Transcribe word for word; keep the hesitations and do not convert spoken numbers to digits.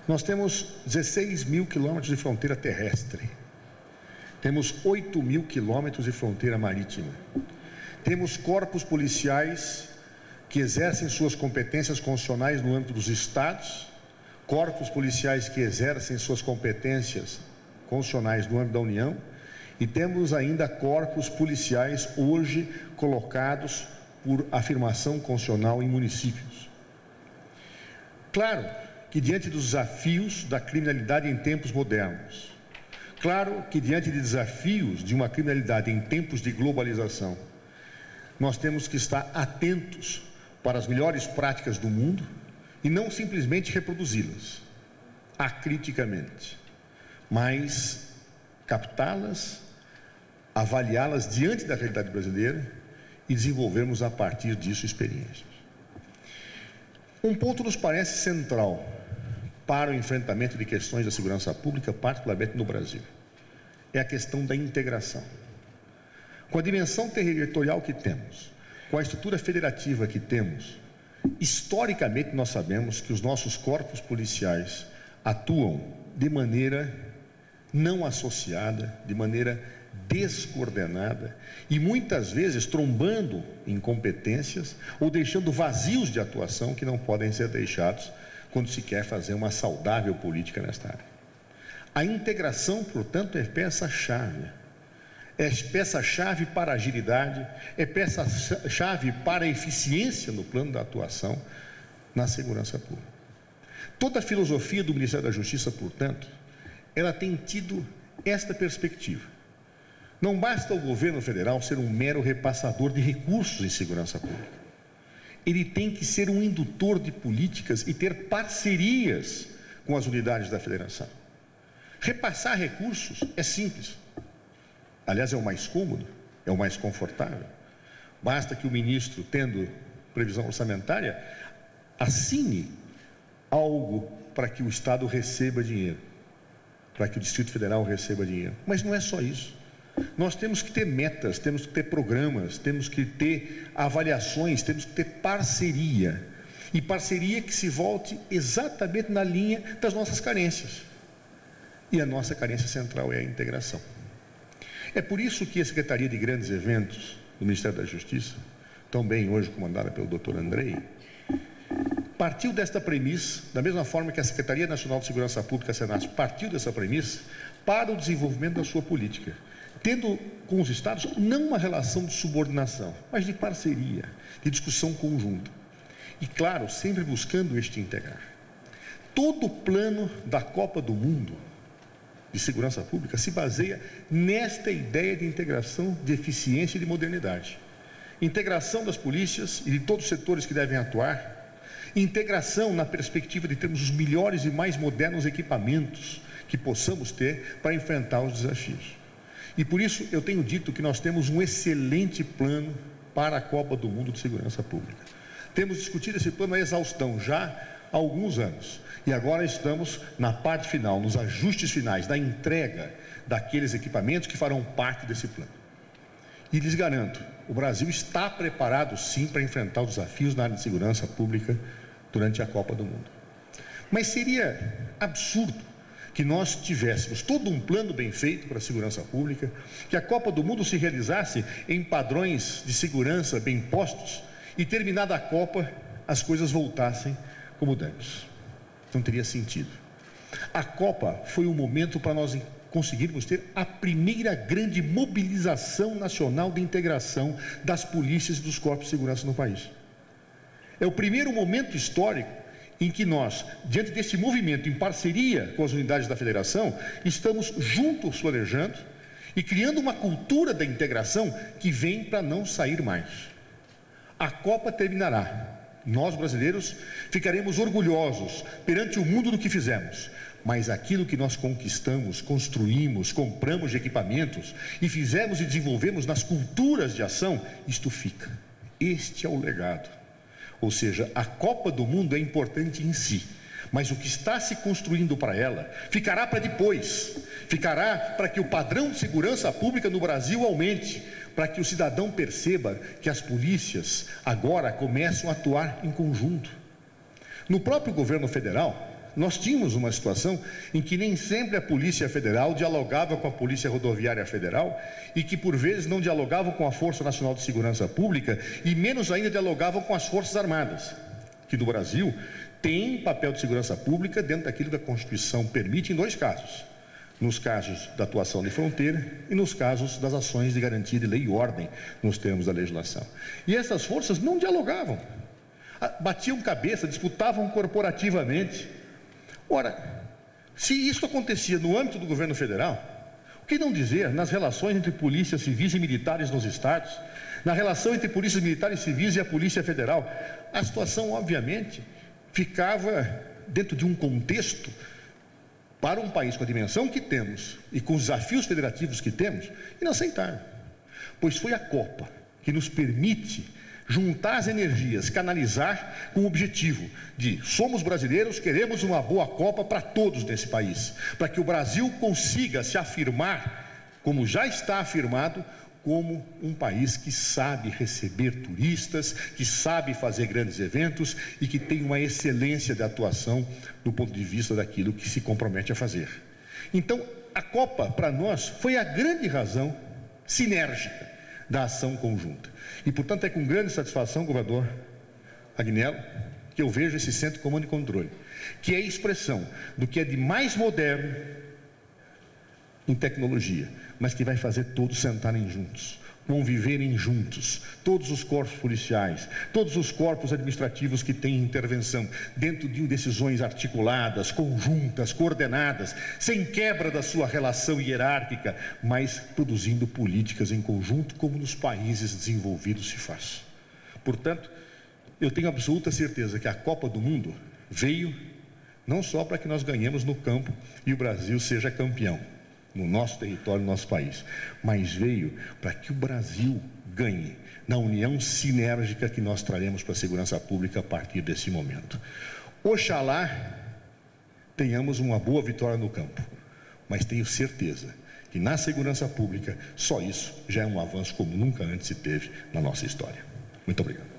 Nós temos dezesseis mil quilômetros de fronteira terrestre, temos oito mil quilômetros de fronteira marítima, temos corpos policiais que exercem suas competências constitucionais no âmbito dos estados, corpos policiais que exercem suas competências constitucionais no âmbito da União, e temos ainda corpos policiais hoje colocados por afirmação constitucional em municípios. Claro que diante dos desafios da criminalidade em tempos modernos, claro que diante de desafios de uma criminalidade em tempos de globalização, nós temos que estar atentos para as melhores práticas do mundo e não simplesmente reproduzi-las acriticamente, mas captá-las, avaliá-las diante da realidade brasileira e desenvolvermos a partir disso experiências. Um ponto nos parece central para o enfrentamento de questões da segurança pública, particularmente no Brasil, é a questão da integração. Com a dimensão territorial que temos, com a estrutura federativa que temos, historicamente nós sabemos que os nossos corpos policiais atuam de maneira não associada, de maneira descoordenada e muitas vezes trombando em competências ou deixando vazios de atuação que não podem ser deixados quando se quer fazer uma saudável política nesta área. A integração, portanto, é peça-chave. É peça-chave para a agilidade, é peça-chave para a eficiência no plano da atuação na segurança pública. Toda a filosofia do Ministério da Justiça, portanto, ela tem tido esta perspectiva. Não basta o governo federal ser um mero repassador de recursos em segurança pública. Ele tem que ser um indutor de políticas e ter parcerias com as unidades da federação. Repassar recursos é simples. Aliás, é o mais cômodo, é o mais confortável. Basta que o ministro, tendo previsão orçamentária, assine algo para que o Estado receba dinheiro, para que o Distrito Federal receba dinheiro. Mas não é só isso. Nós temos que ter metas, temos que ter programas, temos que ter avaliações, temos que ter parceria. E parceria que se volte exatamente na linha das nossas carências. E a nossa carência central é a integração. É por isso que a Secretaria de Grandes Eventos do Ministério da Justiça, tão bem hoje comandada pelo doutor Andrei, partiu desta premissa, da mesma forma que a Secretaria Nacional de Segurança Pública, a Senas, partiu dessa premissa para o desenvolvimento da sua política, tendo com os estados não uma relação de subordinação, mas de parceria, de discussão conjunta. E claro, sempre buscando este integrar. Todo o plano da Copa do Mundo de segurança pública se baseia nesta ideia de integração, de eficiência e de modernidade. Integração das polícias e de todos os setores que devem atuar, integração na perspectiva de termos os melhores e mais modernos equipamentos que possamos ter para enfrentar os desafios. E por isso eu tenho dito que nós temos um excelente plano para a Copa do Mundo de Segurança Pública. Temos discutido esse plano à exaustão já há alguns anos. E agora estamos na parte final, nos ajustes finais, da entrega daqueles equipamentos que farão parte desse plano. E lhes garanto, o Brasil está preparado sim para enfrentar os desafios na área de segurança pública durante a Copa do Mundo. Mas seria absurdo que nós tivéssemos todo um plano bem feito para a segurança pública, que a Copa do Mundo se realizasse em padrões de segurança bem postos e terminada a Copa as coisas voltassem como dantes. Não teria sentido. A Copa foi um momento para nós conseguirmos ter a primeira grande mobilização nacional de integração das polícias e dos corpos de segurança no país. É o primeiro momento histórico em que nós, diante deste movimento em parceria com as unidades da federação, estamos juntos planejando e criando uma cultura da integração que vem para não sair mais. A Copa terminará. Nós, brasileiros, ficaremos orgulhosos perante o mundo do que fizemos, mas aquilo que nós conquistamos, construímos, compramos de equipamentos e fizemos e desenvolvemos nas culturas de ação, isto fica. Este é o legado. Ou seja, a Copa do Mundo é importante em si, mas o que está se construindo para ela ficará para depois, ficará para que o padrão de segurança pública no Brasil aumente, para que o cidadão perceba que as polícias agora começam a atuar em conjunto. No próprio governo federal, nós tínhamos uma situação em que nem sempre a Polícia Federal dialogava com a Polícia Rodoviária Federal e que, por vezes, não dialogavam com a Força Nacional de Segurança Pública e, menos ainda, dialogavam com as Forças Armadas, que no Brasil tem papel de segurança pública dentro daquilo que a Constituição permite em dois casos: nos casos da atuação de fronteira e nos casos das ações de garantia de lei e ordem nos termos da legislação. E essas forças não dialogavam, batiam cabeça, disputavam corporativamente. Ora, se isso acontecia no âmbito do governo federal, o que não dizer nas relações entre polícias civis e militares nos estados, na relação entre polícias militares e civis e a Polícia Federal? A situação, obviamente, ficava dentro de um contexto, para um país com a dimensão que temos e com os desafios federativos que temos, inaceitável. Pois foi a Copa que nos permite juntar as energias, canalizar com o objetivo de: somos brasileiros, queremos uma boa Copa para todos nesse país, para que o Brasil consiga se afirmar, como já está afirmado, como um país que sabe receber turistas, que sabe fazer grandes eventos e que tem uma excelência de atuação do ponto de vista daquilo que se compromete a fazer. Então, a Copa, para nós, foi a grande razão sinérgica da ação conjunta. E, portanto, é com grande satisfação, governador Agnello, que eu vejo esse Centro de Comando e Controle, que é a expressão do que é de mais moderno em tecnologia, mas que vai fazer todos sentarem juntos, conviverem juntos, todos os corpos policiais, todos os corpos administrativos que têm intervenção, dentro de decisões articuladas, conjuntas, coordenadas, sem quebra da sua relação hierárquica, mas produzindo políticas em conjunto, como nos países desenvolvidos se faz. Portanto, eu tenho absoluta certeza que a Copa do Mundo veio não só para que nós ganhemos no campo e o Brasil seja campeão no nosso território, no nosso país, mas veio para que o Brasil ganhe na união sinérgica que nós traremos para a segurança pública a partir desse momento. Oxalá tenhamos uma boa vitória no campo, mas tenho certeza que na segurança pública só isso já é um avanço como nunca antes se teve na nossa história. Muito obrigado.